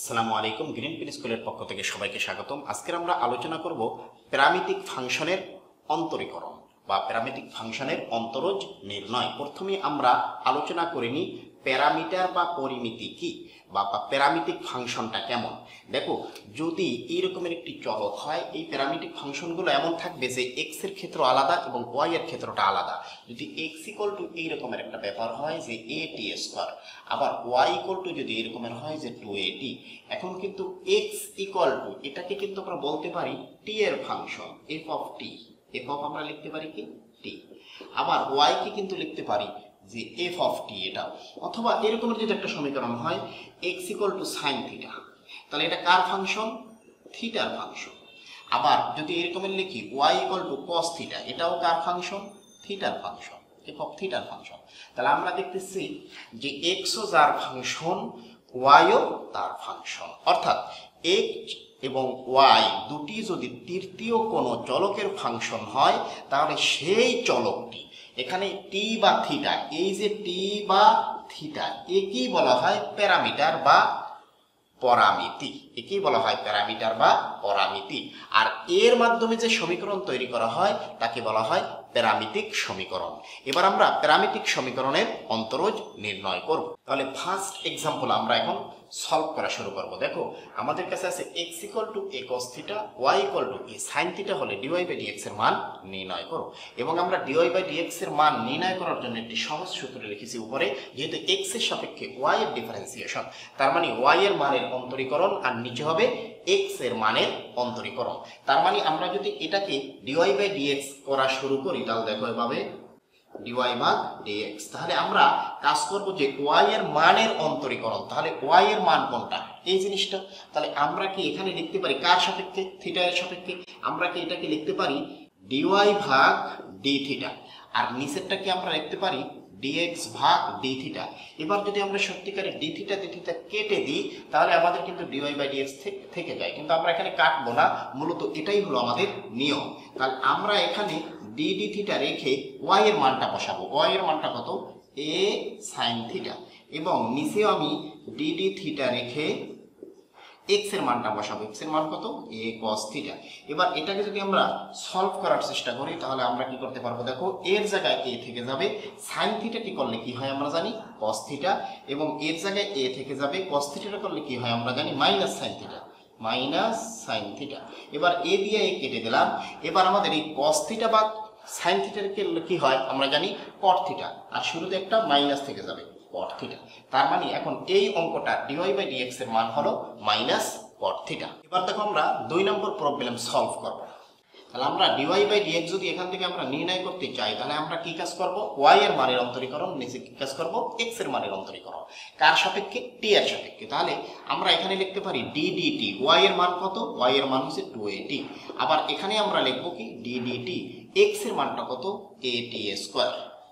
আসসালামু আলাইকুম। Green pin স্কুলের পক্ষ থেকে সবাইকে স্বাগতম। আজকে আমরা আলোচনা করব প্যারামেট্রিক ফাংশনের অন্তরীকরণ বা প্যারামেট্রিক ফাংশনের অন্তরজ নির্ণয়। প্রথমে আমরা আলোচনা করে নিই প্যারামিটার বা পরিমিতি কি বা প্যারামেট্রিক ফাংশনটা কেমন। দেখো, যদি এইরকমের একটি চলক হয়, এই প্যারামেট্রিক ফাংশনগুলো এমন থাকবে যে এক্স এর ক্ষেত্র আলাদা এবং ওয়াই এর ক্ষেত্রটা আলাদা। যদি এক্স ইকুয়াল টু এইরকমের একটা ব্যাপার হয় যে এ টি স্কোয়ার, আবার ওয়াই ইকুয়াল টু যদি এরকমের হয় যে 2at, এখন কিন্তু এক্স ইকুয়াল টু এটাকে কিন্তু আমরা বলতে পারি টি এর function F of T. F of আমরা লিখতে পারি কি টি। আবার ওয়াই কে কিন্তু লিখতে পারি যে এফ অফ টি এটাও। অথবা এরকমের যদি একটা সমীকরণ হয় X equal to sine theta, তাহলে এটা কার ফাংশন? থিটার ফাংশন। আবার যদি এরকমের লিখি Y equal to cos theta, এটাও কার ফাংশন? থিটার ফাংশন, এফ অফ থিটার ফাংশন। তাহলে আমরা দেখতেছি যে এক্সও যার ফাংশন, ওয়াইও তার ফাংশন। অর্থাৎ এক্স এবং ওয়াই দুটি যদি তৃতীয় কোনো চলকের ফাংশন হয়, তাহলে সেই চলকটি এখানে টি বা থিটা, এই যে টি বা থিটা, একেই বলা হয় প্যারামিটার বা পরামিতি। একেই বলা হয় প্যারামিটার বা পরামিতি। আর এর মাধ্যমে যে সমীকরণ তৈরি করা হয় তাকে বলা হয় প্যারামেট্রিক সমীকরণ। এবার আমরা প্যারামেট্রিক সমীকরণের অন্তরজ নির্ণয় করব। তাহলে ফার্স্ট এক্সাম্পল আমরা এখন সলভ করা শুরু করব। দেখো, আমাদের কাছে আছে X equal to A cos theta, Y equal to A sine theta হলে ডিওয়াই বাই ডিএক্স এর মান নির্ণয় করো। এবং আমরা ডিওয়াই বাই ডিএক্স এর মান নির্ণয় করার জন্য একটি সহজ সূত্র লিখেছি উপরে। যেহেতু এক্স এর সাপেক্ষে ওয়াই এর ডিফারেন্সিয়েশন, তার মানে ওয়াই এর মানের অন্তরীকরণ, আর নিচে হবে এক্স এর মানের অন্তরীকরণ। তার মানে আমরা যদি এটাকে ডিওয়াই বাই ডিএক্স করা শুরু করি, তাহলে দেখো এভাবে ডিওয়াই ভাগ ডিএক্স। তাহলে আমরা কাজ করব যে ওয়াই এর মানের অন্তরীকরণ। তাহলে ওয়াই এর মান কোনটা? এই জিনিসটা। তাহলে আমরা কি এখানে লিখতে পারি কার সাপেক্ষে? থিটা এর সাপেক্ষে। আমরা কি এটাকে লিখতে পারি ডিওয়াই ভাগ ডি থিটা, আর নিচেরটাকে আমরা লিখতে পারি ডিএক্স ভাগ ডি থিটা। এবার যদি আমরা সত্যিকারে ডি থিটা কেটে দিই, তাহলে আমাদের কিন্তু ডিওয়াই বাই ডিএক্স থেকে যায়, কিন্তু আমরা এখানে কাটবো না। মূলত এটাই হলো আমাদের নিয়ম। তাহলে আমরা এখানে ডি ডি থিটা রেখে ওয়াই এর মানটা বসাবো। ওয়াই এর মানটা কত? A sine theta. এবং নিচেও আমি ডি ডি থিটা রেখে এক্স এর মানটা বসাবো। এক্স এর মান কত? A cos theta. এবার এটাকে যদি আমরা সলভ করার চেষ্টা করি, তাহলে আমরা কি করতে পারবো? দেখো, এর জায়গায় এ থেকে যাবে, সাইন থিটাটি করলে কি হয় আমরা জানি কস থিটা, এবং এর জায়গায় এ থেকে যাবে, কস থিটাটা করলে কি হয় আমরা জানি minus sine theta, minus sine theta. এবার এ দিয়ে এ কেটে দিলাম। এবার আমাদের এই কস থিটা বা সাইন থিটার কি হয় আমরা জানি কট থিটা, আর শুরুতে একটা মাইনাস থেকে যাবে কট থিটা। তার মানে এখন এই অঙ্কটা ডিওয়াই বাই ডিএক্স এর মান হলো মাইনাস কট থিটা। এবার দেখো আমরা 2 নম্বর প্রবলেম সলভ করব। তাহলে আমরা ডিওয়াই বাই ডিএক্স যদি এখান থেকে আমরা নির্ণয় করতে চাই, তাহলে আমরা কি কাজ করব? ওয়াই এর মানের অন্তরীকরণ, নিচে কি কাজ করব? এক্স এর মানের অন্তরীকরণ। কার সাপেক্ষে? টি এর সাপেক্ষে। তাহলে আমরা এখানে লিখতে পারি ডি ডি টি। ওয়াই এর মান কত? ওয়াই এর মান হচ্ছে 2at। আবার এখানে আমরা লিখবো কি ডি ডি টি, এক্স এর মানটা কত? A T square.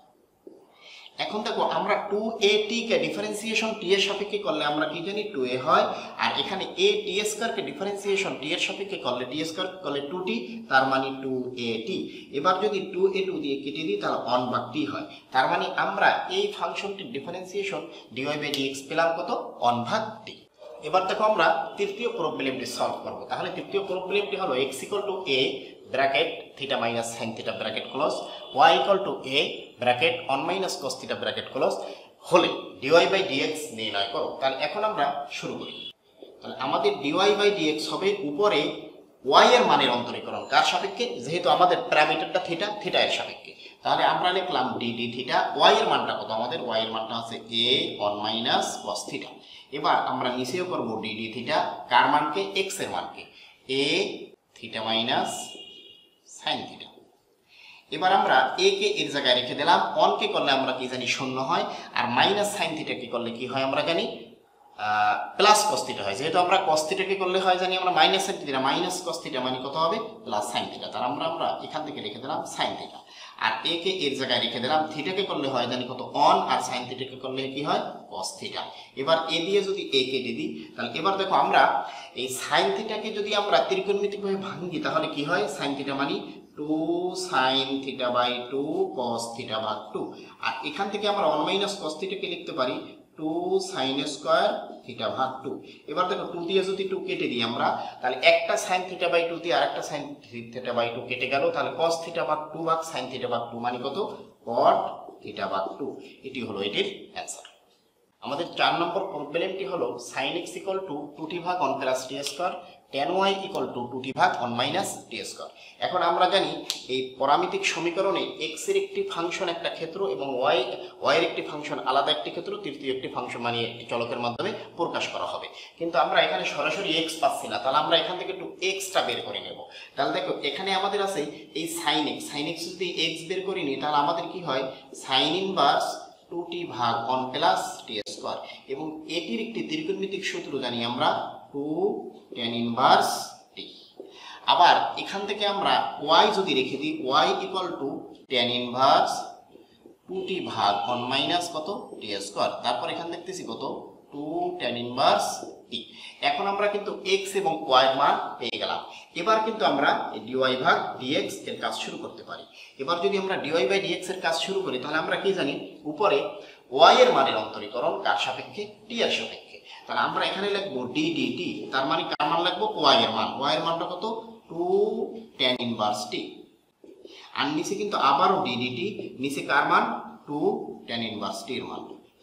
এখন দেখো, আমরা 2at কে ডিফারেন্সিয়েশন টি এর সাপেক্ষে করলে আমরা কি জানি 2a হয়, আর এখানে a টি স্কয়ার কে ডিফারেন্সিয়েশন টি এর সাপেক্ষে করলে টি স্কয়ার করলে 2t, তার মানে 2at। এবার যদি 2a2 দিয়ে কেটে দিই, তাহলে 1 ভাগ t হয়। তার মানে আমরা এই ফাংশনটির ডিফারেন্সিয়েশন dy বাই dx পেলাম কত? 1 ভাগ t। এবার দেখো আমরা তৃতীয় প্রবলেমটি সলভ করব। তাহলে তৃতীয় প্রবলেমটি হলো x equal to a bracket theta minus sine theta bracket close, y equal to a bracket 1 minus cos theta bracket close হলে dy বাই dx নির্ণয় করো। তাহলে এখন আমরা শুরু করি। তাহলে আমাদের dy বাই dx হবে উপরে y এর মানের অন্তরীকরণ। কার সাপেক্ষে? যেহেতু আমাদের প্যারামিটারটা থিটা, থিটা এর সাপেক্ষে। তাহলে আমরা লিখলাম ডি ডি থিটা। y এর মানটা কত? আমাদের y এর মানটা আছে a 1 মাইনাস cos থিটা। এবার আমরা নিচেও করব ডি ডি থিটা, কার মানকে? x এর মানকে, a theta minus sine theta. এবার আমরা a কে এর জায়গায় রেখে দিলাম। 1 কে করলে আমরা কি জানি 0 হয়, আর মাইনাস সাইন থিটা কে করলে কি হয় আমরা জানি প্লাস cos থিটা হয়। যেহেতু আমরা cos থিটা কে করলে হয় জানি আমরা minus sine theta, minus cos theta মানে কত হবে? Plus sine theta. তার আমরা এখান থেকে লিখে দিলাম সাইন থিটা। আর a কে এর জায়গায় রেখে দিলাম। থিটা কে করলে হয় জানি কত? 1, আর সাইন থিটা কে করলে কি হয়? cos theta. এবার a দিয়ে যদি a কেটে দিই, তাহলে এবার দেখো আমরা এই সাইন থিটাকে যদি আমরা ত্রিকোণমিতিকভাবে ভাঙি, তাহলে কি হয়? সাইন থিটা মানে 2 sin theta by 2 cos theta ভাগ 2। আর এখান থেকে আমরা 1 মাইনাস cos থিটা কে লিখতে পারি 2 sin স্কয়ার থিটা ভাগ 2। এবার দেখো 2 দিয়ে যদি 2 কেটে দিই আমরা, তাহলে একটা sin থিটা বাই 2 দিয়ে আরেকটা sin থিটা বাই 2 কেটে গেল, তাহলে cos থিটা ভাগ 2 ভাগ sin থিটা ভাগ 2 মানে কত? cot থিটা ভাগ 2। এটি হলো এটির অ্যান্সার। আমাদের 4 নম্বর প্রবলেমটি হলো sin x equal to 2t ভাগ 1 plus t square tan y equal to 2t ভাগ 1 মাইনাস t স্কয়ার। এখন আমরা জানি এই পরামিতিক সমীকরণে x এর একটি ফাংশন একটা ক্ষেত্র এবং y এর একটি ফাংশন আলাদা একটি ক্ষেত্র, তৃতীয় একটি ফাংশন মানে একটি চলকের মাধ্যমে প্রকাশ করা হবে। কিন্তু আমরা এখানে সরাসরি x পাচ্ছি না, তাহলে আমরা এখান থেকে একটু x টা বের করে নেব। তাহলে দেখো এখানে আমাদের আছে এই sin x যদি x বের করে নিই, তাহলে আমাদের কি হয়? sin ইনভার্স 2t ভাগ 1 প্লাস t স্কয়ার, এবং এটির একটি ত্রিকোণমিতিক সূত্র জানি আমরা 2 tan ইনভার্স t। আবার এখান থেকে আমরা y যদি রেখে দিই, y equal to tan inverse 2t ভাগ 1 মাইনাস কত? t square. তারপর এখান দেখতেছি কত? 2 tan ইনভার্স t। এখন আমরা কিন্তু x এবং y এর মান পেয়ে গেলাম। এবার কিন্তু আমরা dy ভাগ dx এর কাজ শুরু করতে পারি। এবার যদি আমরা dy বাই dx এর কাজ শুরু করি, তাহলে আমরা কি জানি? উপরে y এর মানের অন্তরীকরণ কার সাপেক্ষে? t এর সাপেক্ষে। তাহলে আমরা এখানে লিখব d dt, তার মানে কার মান লিখব? y এর মান। y এর মানটা কত? 2 tan ইনভার্স t। আর নিচে কিন্তু আবারও d dt, নিচে কার মান? 2 tan ইনভার্স t এর মান।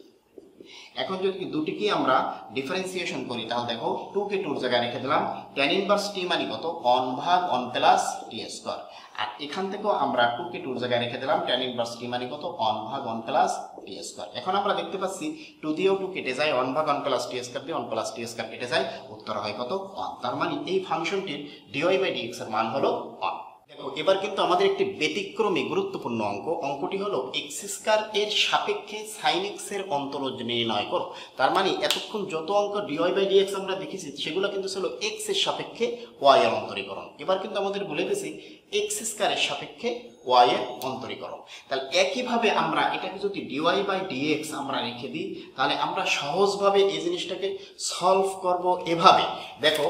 এখন যদি দুটিকে আমরা ডিফারেন্সিয়েশন করি, তাহলে দেখো 2 কে 2 এর জায়গায় রেখে দিলাম, tan ইনভার্স t মানে কত? 1 ভাগ 1 প্লাস t স্কয়ার। আর এখান থেকেও আমরা 2 কে 2 এর জায়গায় রেখে দিলাম, tan ইনভার্স t মানে কত? 1 ভাগ 1 প্লাস t স্কয়ার। এখন আমরা দেখতে পাচ্ছি 2 দিয়েও 2 কেটে যায়, 1 ভাগ 1 প্লাস t স্কয়ার দিয়ে 1 প্লাস t স্কয়ার কেটে যায়, উত্তর হয় কত? 1। তার মানে এই ফাংশনটির dy বাই dx এর মান হলো 1। দেখো এবার কিন্তু আমাদের একটি ব্যতিক্রমী গুরুত্বপূর্ণ অঙ্কটি হলো x স্কয়ার এর সাপেক্ষে sin x এর অন্তরজ নির্ণয় করো। তার মানে এতক্ষণ যত অঙ্ক dy বাই dx আমরা দেখেছি সেগুলো কিন্তু ছিল x এর সাপেক্ষে y এর অন্তরীকরণ। এবার কিন্তু আমাদের বলে দিয়েছে x স্কয়ার এর সাপেক্ষে y এর অন্তরীকরণ। তাহলে একইভাবে আমরা এটাকে যদি dy বাই dx আমরা রেখে দিই, তাহলে আমরা সহজভাবে এই জিনিসটাকে সলভ করব এভাবে। দেখো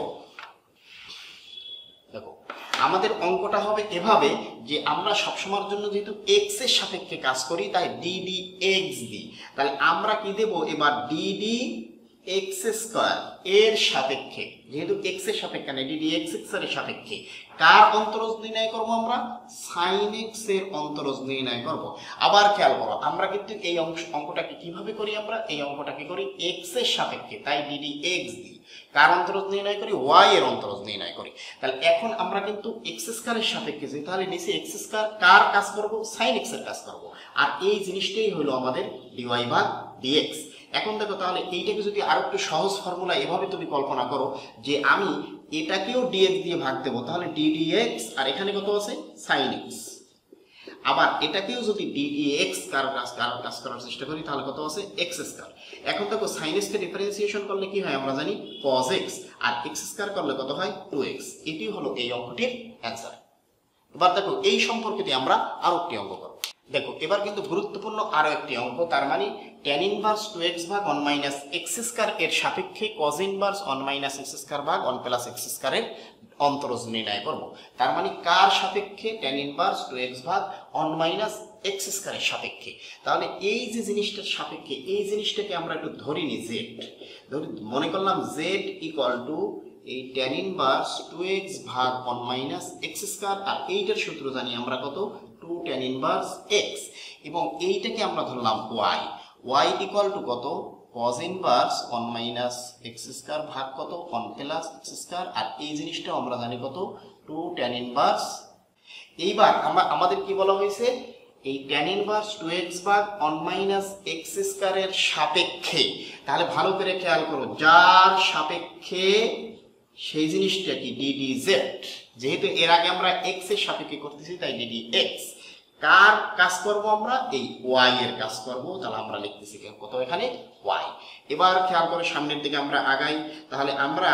আমাদের অঙ্কটা হবে এভাবে যে আমরা সবসময়ের জন্য যেহেতু x এর সাপেক্ষে কাজ করি, তাই ddx দিই। তাহলে আমরা কি দেব? এবার ddx স্কয়ার এর সাপেক্ষে, যেহেতু x এর সাপেক্ষে না, ddx এর সাপেক্ষে কার অন্তরজ নির্ণয় করব? আমরা sin x এর অন্তরজ নির্ণয় করব। আবার খেয়াল করো, আমরা কিন্তু এই অঙ্কটাকে কিভাবে করি? আমরা এই অঙ্কটাকে করি x এর সাপেক্ষে, তাই ddx দিই। কার অন্তরজ নির্ণয় করি? y এর অন্তরজ নির্ণয় করি। তাহলে এখন আমরা কিন্তু x স্কয়ারের সাপেক্ষে যাই, তাহলে নিচে x স্কয়ার কার কাজ করব? sin x এর কাজ করব। আর এই জিনিসটাই হলো আমাদের dy ভাগ dx। এখন দেখো তাহলে এইটাকে যদি আরো একটু সহজ ফর্মুলা এভাবে তুমি কল্পনা করো যে আমি এটাকেও dx দিয়ে ভাগ দেব, তাহলে ddx আর এখানে কত আছে? sin x। আবার এটাকেও যদি ddx কার কাজ করার চেষ্টা করি, তাহলে কত আছে? x square. এখন দেখো sin x কে ডিফারেন্সিয়েশন করলে কি হয় আমরা জানি? cos x। আর x স্কয়ার করলে কত হয়? 2x। এটি হলো এই অঙ্কটির অ্যান্সার। এবার দেখো এই সম্পর্কিত আমরা আরো একটি অঙ্ক করব। দেখো এবার কিন্তু গুরুত্বপূর্ণ আরো একটি অঙ্ক, তার মানে tan ইনভার্স 2x ভাগ 1 মাইনাস x স্কয়ার এর সাপেক্ষে cos inverse 1 minus x square ভাগ 1 প্লাস x স্কয়ার এর অন্তরজ নির্ণয় করব। তার মানে কার সাপেক্ষে? tan ইনভার্স 2x ভাগ 1 মাইনাস x স্কয়ার এর সাপেক্ষে। তাহলে এই যে জিনিসটার সাপেক্ষে, এই জিনিসটাকে আমরা একটু ধরি নি z, মনে করলাম z ইকুয়াল টু এই tan ইনভার্স 2x ভাগ 1 মাইনাস x স্কয়ার, আর এইটার সূত্র জানি আমরা কত? 2 tan ইনভার্স x, এবং এইটাকে আমরা ধরলাম y ইকুয়াল টু কত? cos inverse 1 minus x square ভাগ কত? 1 প্লাস x স্কয়ার, আর এই জিনিসটাও আমরা জানি কত? 2 tan ইনভার্স। এইবার আমাদের কি বলা হয়েছে? এই tan ইনভার্স 2x ভাগ 1 মাইনাস x স্কয়ার এর সাপেক্ষে, তাহলে ভালো করে খেয়াল করো, যার সাপেক্ষে সেই জিনিসটা কি? ddz। যেহেতু এর আগে আমরা x এর সাপেক্ষে করতেছি, তাই ddx। কার কাজ করব আমরা? এই y এর কাজ করব। তাহলে আমরা লিখতেছি কত? এখানে y। এবার খেয়াল করে সামনের দিকে আমরা আগাই, তাহলে আমরা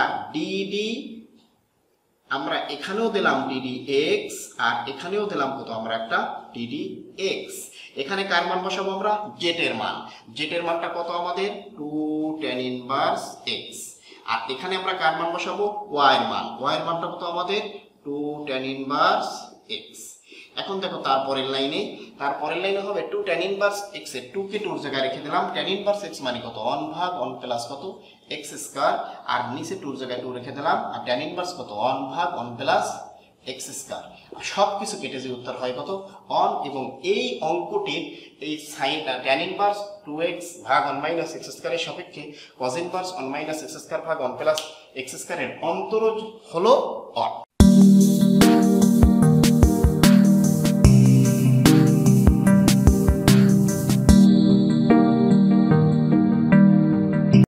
আমরা এখানেও দিলাম ddx, আর এখানেও দিলাম কত? আমরা একটা ddx। এখানে কার মান বসাবো আমরা? z এর মান। z এর মানটা কত আমাদের? 2 tan ইনভার্স x। আর এখানে আমরা কার মান বসাবো? y এর মান। y এর মানটা কত আমাদের? 2 tan ইনভার্স x। এখন দেখো তারপরের লাইনে হবে 2 tan ইনভার্স x এর 2 কে 2 এর জায়গায় রেখে দিলাম। tan ইনভার্স x মানে কত 1 ভাগ 1 প্লাস কত x স্কয়ার, আর নিচে 2 এর জায়গায় 2 রেখে দিলাম, আর tan ইনভার্স কত 1 ভাগ 1 প্লাস x স্কয়ার। সব কিছু কেটে যে উত্তর হয় কত 1। এবং এই অঙ্কটির এই সাইন tan ইনভার্স 2x ভাগ 1 মাইনাস x স্কয়ারের সাপেক্ষে cos inverse 1 minus x square ভাগ 1 প্লাস x স্কয়ারের অন্তরজ হলো 1।